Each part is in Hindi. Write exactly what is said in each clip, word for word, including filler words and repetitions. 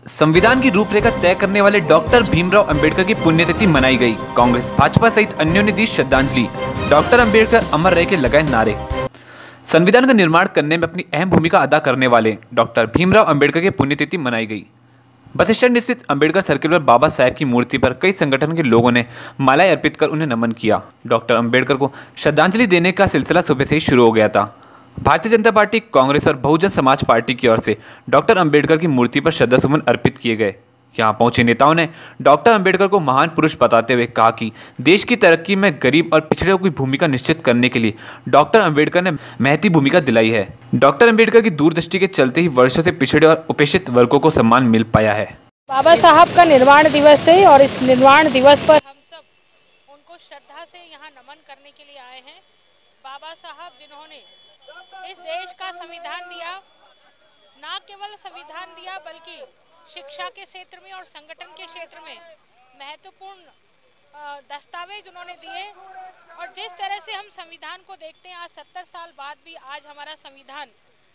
संविधान की रूपरेखा तय करने वाले डॉक्टर भीमराव अंबेडकर की पुण्यतिथि मनाई गई। कांग्रेस भाजपा सहित अन्यों ने दी श्रद्धांजलि। डॉक्टर अंबेडकर अमर रहे के लगाए नारे। संविधान का निर्माण करने में अपनी अहम भूमिका अदा करने वाले डॉक्टर भीमराव अंबेडकर की पुण्यतिथि मनाई गई। बस स्टैंड स्थित अंबेडकर सर्किल पर बाबा साहेब की मूर्ति पर कई संगठन के लोगों ने मालाएं अर्पित कर उन्हें नमन किया। डॉक्टर अंबेडकर को श्रद्धांजलि देने का सिलसिला सुबह से ही शुरू हो गया था। भारतीय जनता पार्टी, कांग्रेस और बहुजन समाज पार्टी की ओर से डॉक्टर अंबेडकर की मूर्ति पर श्रद्धासुमन अर्पित किए गए। यहां पहुंचे नेताओं ने डॉक्टर अंबेडकर को महान पुरुष बताते हुए कहा कि देश की तरक्की में गरीब और पिछड़े की भूमिका निश्चित करने के लिए डॉक्टर अंबेडकर ने महती भूमिका दिलाई है। डॉक्टर अंबेडकर की दूरदृष्टि के चलते ही वर्षों से पिछड़े और उपेक्षित वर्गों को सम्मान मिल पाया है। बाबा साहब का निर्वाण दिवस है और इस निर्वाण दिवस पर हम सब उनको श्रद्धा से यहाँ नमन करने के लिए आए हैं। बाबा साहब जिन्होंने इस देश का संविधान दिया, ना केवल संविधान दिया बल्कि शिक्षा के क्षेत्र में और संगठन के क्षेत्र में महत्वपूर्ण दस्तावेज उन्होंने दिए। और जिस तरह से हम संविधान को देखते हैं, आज सत्तर साल बाद भी आज हमारा संविधान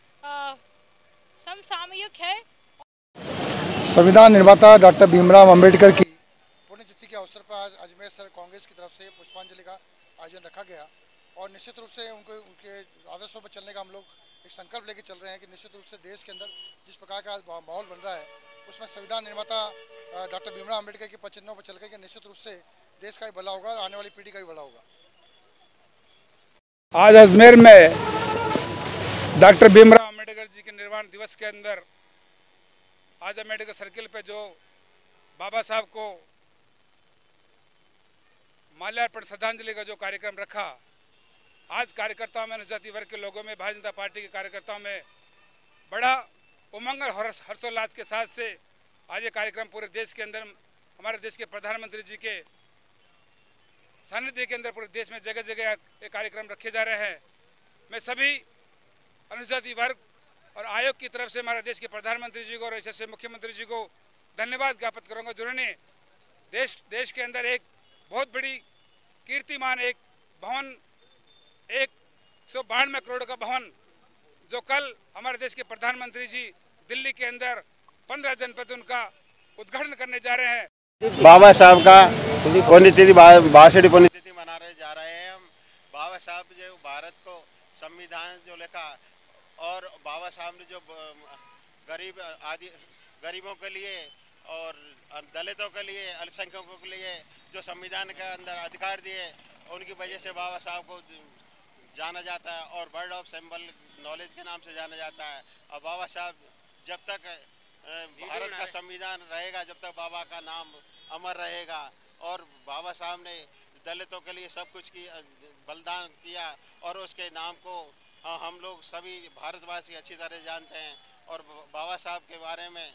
समसामयिक है। संविधान निर्माता डॉक्टर भीमराव अंबेडकर की पुण्यतिथि के अवसर पर आज अजमेर शहर कांग्रेस की तरफ से पुष्पांजलि का आयोजन रखा गया और निश्चित रूप से उनको उनके आदर्शों पर चलने का हम लोग एक संकल्प लेके चल रहे हैं कि निश्चित रूप से देश के अंदर जिस प्रकार का माहौल बन रहा है उसमें संविधान निर्माता डॉक्टर भीमराव अंबेडकर के पचिन्हों पर चल के निश्चित रूप से देश का भी भला होगा और आने वाली पीढ़ी का भी भला होगा। आज अजमेर में डॉक्टर भीमराव अंबेडकर जी के निर्वाण दिवस के अंदर आज अंबेडकर सर्किल पे जो बाबा साहब को माल्यार्पण श्रद्धांजलि का जो कार्यक्रम रखा, आज कार्यकर्ताओं में, अनुसूचित वर्ग के लोगों में, भारतीय जनता पार्टी के कार्यकर्ताओं में बड़ा उमंग और हर्षोल्लास के साथ से आज ये कार्यक्रम पूरे देश के अंदर, हमारे देश के प्रधानमंत्री जी के सानिध्य के अंदर पूरे देश में जगह जगह ये कार्यक्रम रखे जा रहे हैं। मैं सभी अनुसूचित वर्ग और आयोग की तरफ से हमारे देश के प्रधानमंत्री जी को और ऐसे मुख्यमंत्री जी को धन्यवाद ज्ञापित करूंगा, जिन्होंने देश देश के अंदर एक बहुत बड़ी कीर्तिमान एक भवन, एक सौ बानवे करोड़ का भवन जो कल हमारे देश के प्रधानमंत्री जी दिल्ली के अंदर पंद्रह जनपद उनका उद्घाटन करने जा रहे हैं। बाबा साहब का पुण्यतिथि बासठी पुण्यतिथि मना रहे जा रहे हैं हम। बाबा साहब जो भारत को संविधान जो लिखा और बाबा साहब ने जो गरीब आदि गरीबों के लिए और दलितों के लिए, अल्पसंख्यकों के लिए जो संविधान के अंदर अधिकार दिए, उनकी वजह से बाबा साहब को जाना जाता है और वर्ड ऑफ सिंबल नॉलेज के नाम से जाना जाता है। और बाबा साहब जब तक भारत का संविधान रहेगा, जब तक बाबा का नाम अमर रहेगा। और बाबा साहब ने दलितों के लिए सब कुछ की बलिदान किया और उसके नाम को हम लोग सभी भारतवासी अच्छी तरह जानते हैं। और बाबा साहब के बारे में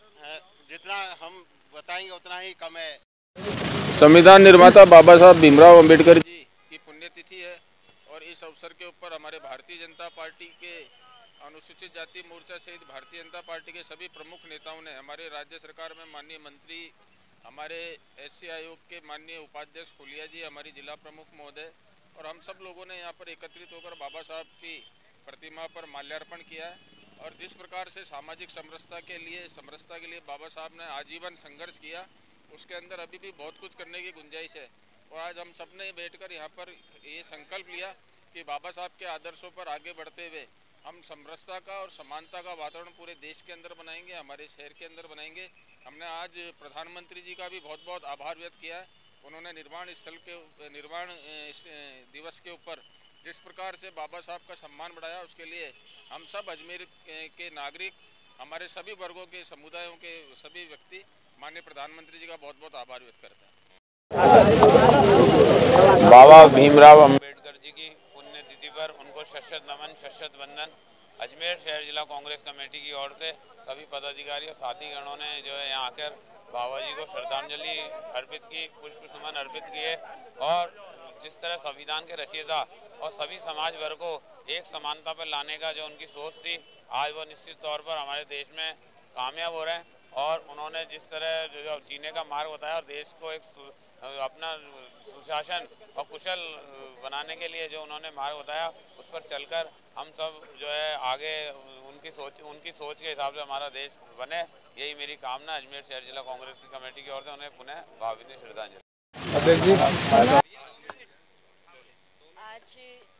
जितना हम बताएंगे उतना ही कम है। संविधान निर्माता बाबा साहब भीमराव अंबेडकर जी की पुण्यतिथि है और इस अवसर के ऊपर हमारे भारतीय जनता पार्टी के अनुसूचित जाति मोर्चा सहित भारतीय जनता पार्टी के सभी प्रमुख नेताओं ने, हमारे राज्य सरकार में माननीय मंत्री, हमारे एससी आयोग के माननीय उपाध्यक्ष फुलिया जी, हमारी जिला प्रमुख महोदय और हम सब लोगों ने यहाँ पर एकत्रित होकर बाबा साहब की प्रतिमा पर माल्यार्पण किया है। और जिस प्रकार से सामाजिक समरसता के लिए समरसता के लिए बाबा साहब ने आजीवन संघर्ष किया, उसके अंदर अभी भी बहुत कुछ करने की गुंजाइश है। और आज हम सब ने बैठकर यहाँ पर ये संकल्प लिया कि बाबा साहब के आदर्शों पर आगे बढ़ते हुए हम समरसता का और समानता का वातावरण पूरे देश के अंदर बनाएंगे, हमारे शहर के अंदर बनाएंगे। हमने आज प्रधानमंत्री जी का भी बहुत बहुत आभार व्यक्त किया है। उन्होंने निर्माण स्थल के निर्माण दिवस के ऊपर जिस प्रकार से बाबा साहब का सम्मान बढ़ाया, उसके लिए हम सब अजमेर के नागरिक, हमारे सभी वर्गों के समुदायों के सभी व्यक्ति माननीय प्रधानमंत्री जी का बहुत बहुत आभार व्यक्त करते हैं। बाबा भीमराव अंबेडकर जी की पुण्यतिथि पर उनको शत नमन, शत वंदन। अजमेर शहर जिला कांग्रेस कमेटी की ओर से सभी पदाधिकारी और साथीगणों ने जो है यहाँ आकर बाबा जी को श्रद्धांजलि अर्पित की, पुष्प सुमन अर्पित किए। और जिस तरह संविधान के रचयिता और सभी समाज वर्ग को एक समानता पर लाने का जो उनकी सोच थी, आज वो निश्चित तौर पर हमारे देश में कामयाब हो रहे हैं। और उन्होंने जिस तरह जो जीने का मार्ग बताया और देश को एक अपना सुशासन और कुशल बनाने के लिए जो उन्होंने मार्ग बताया, उस पर चलकर हम सब जो है आगे उन उनकी सोच उनकी सोच के हिसाब से हमारा देश बने, यही मेरी कामना। अजमेर शहर जिला कांग्रेस की कमेटी की ओर से उन्हें पुनः भावभीनी श्रद्धांजलि। आज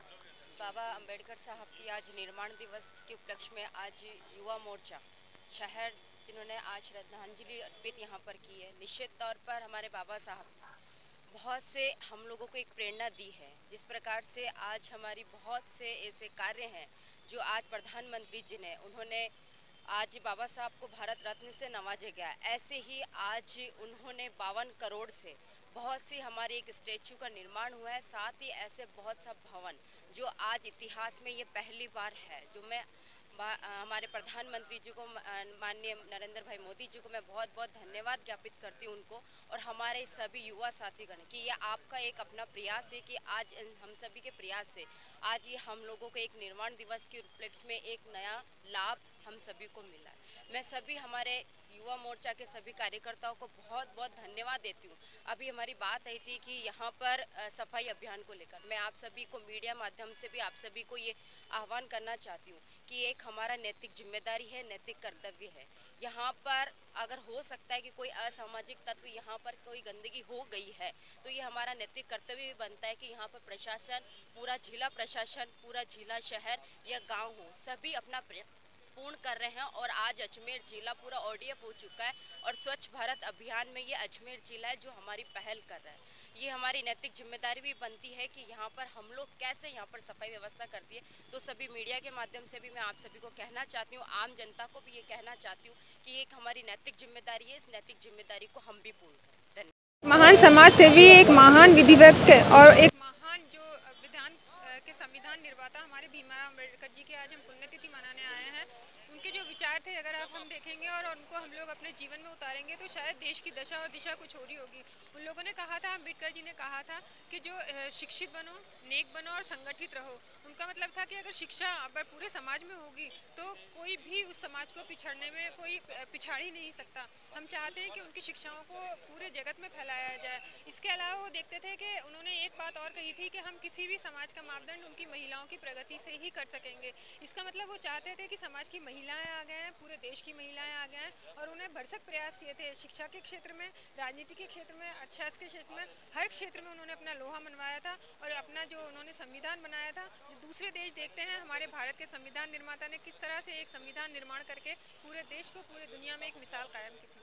बाबा अंबेडकर साहब की आज निर्माण दिवस के उपलक्ष्य में आज युवा मोर्चा शहर जिन्होंने आज श्रद्धांजलि अर्पित यहाँ पर की है। निश्चित तौर पर हमारे बाबा साहब बहुत से हम लोगों को एक प्रेरणा दी है। जिस प्रकार से आज हमारी बहुत से ऐसे कार्य हैं जो आज प्रधानमंत्री जी ने उन्होंने आज बाबा साहब को भारत रत्न से नवाजा गया, ऐसे ही आज उन्होंने बावन करोड़ से बहुत सी हमारे एक स्टैचू का निर्माण हुआ है। साथ ही ऐसे बहुत सा भवन जो आज इतिहास में ये पहली बार है, जो मैं हमारे प्रधानमंत्री जी को माननीय नरेंद्र भाई मोदी जी को मैं बहुत बहुत धन्यवाद ज्ञापित करती हूँ उनको और हमारे सभी युवा साथीगण कि ये आपका एक अपना प्रयास है कि आज हम सभी के प्रयास से आज ये हम लोगों को एक निर्माण दिवस के उपलक्ष्य में एक नया लाभ हम सभी को मिला है। मैं सभी हमारे युवा मोर्चा के सभी कार्यकर्ताओं को बहुत बहुत धन्यवाद देती हूँ। अभी हमारी बात आई थी कि यहाँ पर सफाई अभियान को लेकर मैं आप सभी को मीडिया माध्यम से भी आप सभी को ये आह्वान करना चाहती हूँ कि एक हमारा नैतिक जिम्मेदारी है, नैतिक कर्तव्य है। यहाँ पर अगर हो सकता है कि कोई असामाजिक तत्व यहाँ पर कोई गंदगी हो गई है तो ये हमारा नैतिक कर्तव्य भी बनता है कि यहाँ पर प्रशासन, पूरा जिला प्रशासन, पूरा जिला शहर या गाँव हो, सभी अपना पूर्ण कर रहे हैं। और आज अजमेर जिला पूरा ओडीएफ हो चुका है और स्वच्छ भारत अभियान में ये अजमेर जिला है जो हमारी पहल कर रहा है। ये हमारी नैतिक जिम्मेदारी भी बनती है कि यहाँ पर हम लोग कैसे यहाँ पर सफाई व्यवस्था करती है। तो सभी मीडिया के माध्यम से भी मैं आप सभी को कहना चाहती हूँ, आम जनता को भी ये कहना चाहती हूँ कि एक हमारी नैतिक जिम्मेदारी है, इस नैतिक जिम्मेदारी को हम भी पूर्ण करें। धन्यवाद। महान समाज सेवी, एक महान विधिवक्त और एक महान जो विधान के संविधान निर्माता हमारे भीमराव अम्बेडकर जी की आज हम पुण्यतिथि मनाने आए हैं। उनके जो विचार थे अगर आप हम देखेंगे और उनको हम लोग अपने जीवन में उतारेंगे तो शायद देश की दशा और दिशा कुछ और ही होगी। उन लोगों ने कहा था, अम्बेडकर जी ने कहा था कि जो शिक्षित बनो, नेक बनो और संगठित रहो। उनका मतलब था कि अगर शिक्षा अगर पूरे समाज में होगी तो कोई भी उस समाज को पिछड़ने में कोई पिछाड़ ही नहीं सकता। हम चाहते हैं कि उनकी शिक्षाओं को पूरे जगत में फैलाया जाए। इसके अलावा वो देखते थे कि उन्होंने एक बात और कही थी कि हम किसी भी समाज का मापदंड उनकी महिलाओं की प्रगति से ही कर सकेंगे। इसका मतलब वो चाहते थे कि समाज की महिलाएं आ गए हैं, पूरे देश की महिलाएं आ गए हैं और उन्हें भरसक प्रयास किए थे शिक्षा के क्षेत्र में, राजनीति के क्षेत्र में, अर्थशास्त्र के क्षेत्र में, हर क्षेत्र में उन्होंने अपना लोहा मनवाया था और अपना जो उन्होंने संविधान बनाया था। जो दूसरे देश देखते हैं हमारे भारत के संविधान निर्माता ने किस तरह से एक संविधान निर्माण करके पूरे देश को, पूरे दुनिया में एक मिसाल कायम की थी।